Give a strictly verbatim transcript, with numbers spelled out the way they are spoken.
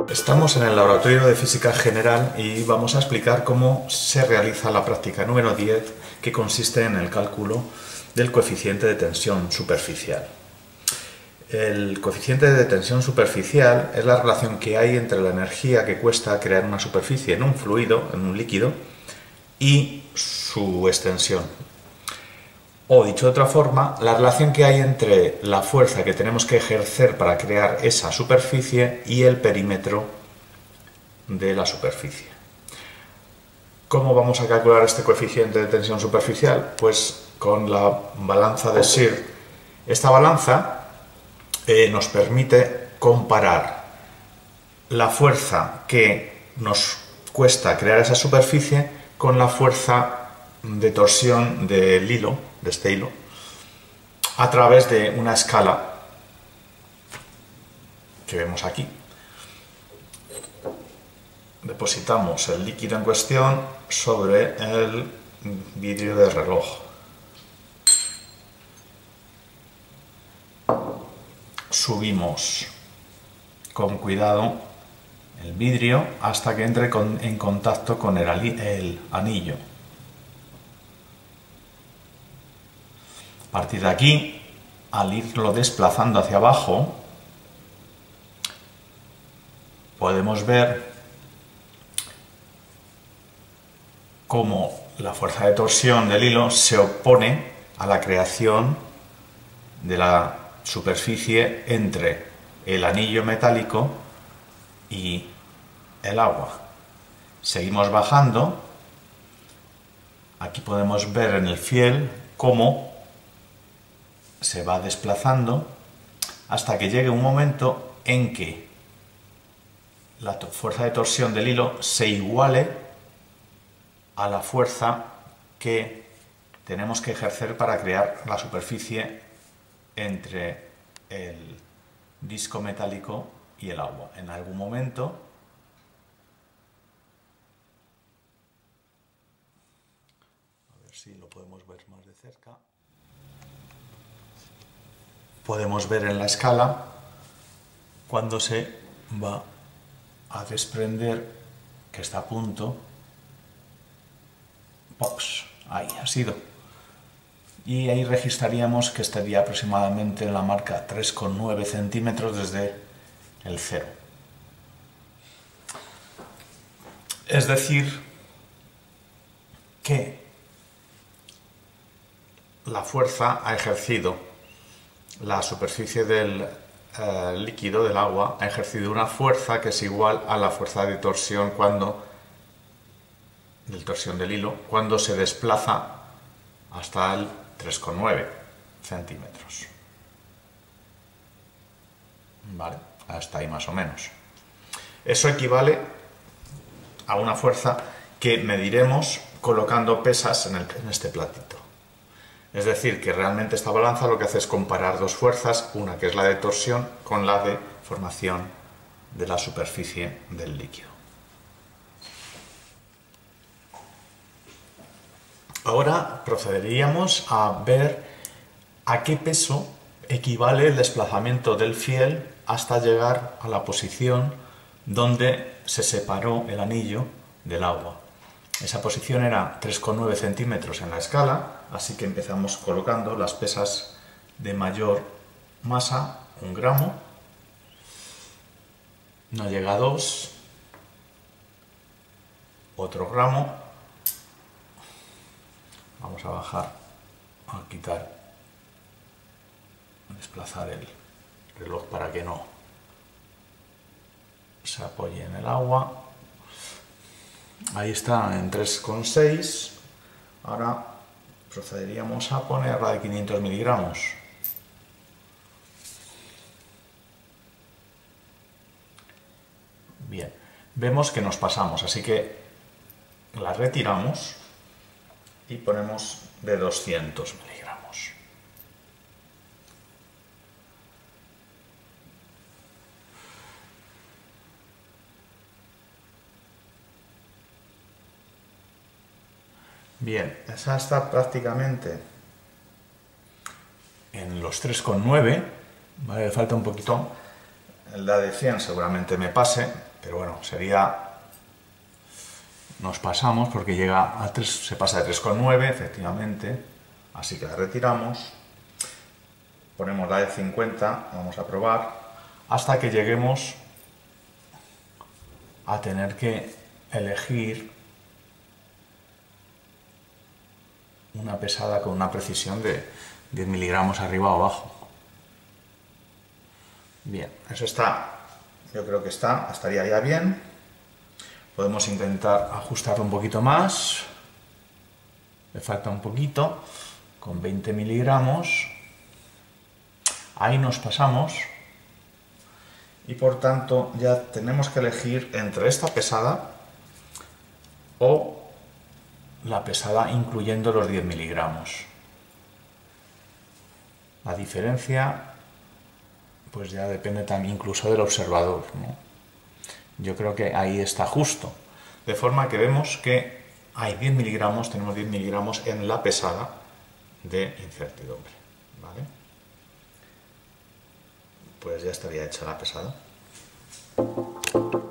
Estamos en el laboratorio de física general y vamos a explicar cómo se realiza la práctica número diez, que consiste en el cálculo del coeficiente de tensión superficial. El coeficiente de tensión superficial es la relación que hay entre la energía que cuesta crear una superficie en un fluido, en un líquido, y su extensión. O, dicho de otra forma, la relación que hay entre la fuerza que tenemos que ejercer para crear esa superficie y el perímetro de la superficie. ¿Cómo vamos a calcular este coeficiente de tensión superficial? Pues con la balanza de Shear. Esta balanza eh, nos permite comparar la fuerza que nos cuesta crear esa superficie con la fuerza de torsión del hilo, de este hilo, a través de una escala que vemos aquí. Depositamos el líquido en cuestión sobre el vidrio del reloj. Subimos con cuidado el vidrio hasta que entre con, en contacto con el, el anillo. A partir de aquí, al irlo desplazando hacia abajo, podemos ver cómo la fuerza de torsión del hilo se opone a la creación de la superficie entre el anillo metálico y el agua. Seguimos bajando. Aquí podemos ver en el fiel cómo se va desplazando hasta que llegue un momento en que la fuerza de torsión del hilo se iguale a la fuerza que tenemos que ejercer para crear la superficie entre el disco metálico y el agua. En algún momento a ver si lo podemos ver más de cerca. Podemos ver en la escala cuando se va a desprender, que está a punto. ¡Pox! Ahí ha sido. Y ahí registraríamos que estaría aproximadamente en la marca tres coma nueve centímetros desde el cero. Es decir, que la fuerza ha ejercido la superficie del eh, líquido, del agua, ha ejercido una fuerza que es igual a la fuerza de torsión cuando, del torsión del hilo, cuando se desplaza hasta el tres coma nueve centímetros. Vale, hasta ahí más o menos. Eso equivale a una fuerza que mediremos colocando pesas en, el, en este platito. Es decir, que realmente esta balanza lo que hace es comparar dos fuerzas, una que es la de torsión con la de formación de la superficie del líquido. Ahora procederíamos a ver a qué peso equivale el desplazamiento del fiel hasta llegar a la posición donde se separó el anillo del agua. Esa posición era tres coma nueve centímetros en la escala, así que empezamos colocando las pesas de mayor masa, un gramo, no llega a dos, otro gramo, vamos a bajar, a quitar, a desplazar el reloj para que no se apoye en el agua. Ahí está en tres coma seis. Ahora procederíamos a poner la de quinientos miligramos. Bien, vemos que nos pasamos, así que la retiramos y ponemos de doscientos miligramos. Bien, esa está prácticamente en los tres coma nueve, ¿vale? Falta un poquito, la de cien seguramente me pase, pero bueno, sería... Nos pasamos porque llega a tres, se pasa de tres coma nueve, efectivamente, así que la retiramos. Ponemos la de cincuenta, vamos a probar, hasta que lleguemos a tener que elegir una pesada con una precisión de diez miligramos arriba o abajo. Bien, eso está, yo creo que está, estaría ya bien. Podemos intentar ajustarlo un poquito más. Le falta un poquito, con veinte miligramos. Ahí nos pasamos. Y por tanto ya tenemos que elegir entre esta pesada o la pesada incluyendo los diez miligramos. La diferencia pues ya depende también incluso del observador, ¿no? Yo creo que ahí está justo. De forma que vemos que hay diez miligramos, tenemos diez miligramos en la pesada de incertidumbre, ¿vale? Pues ya estaría hecha la pesada.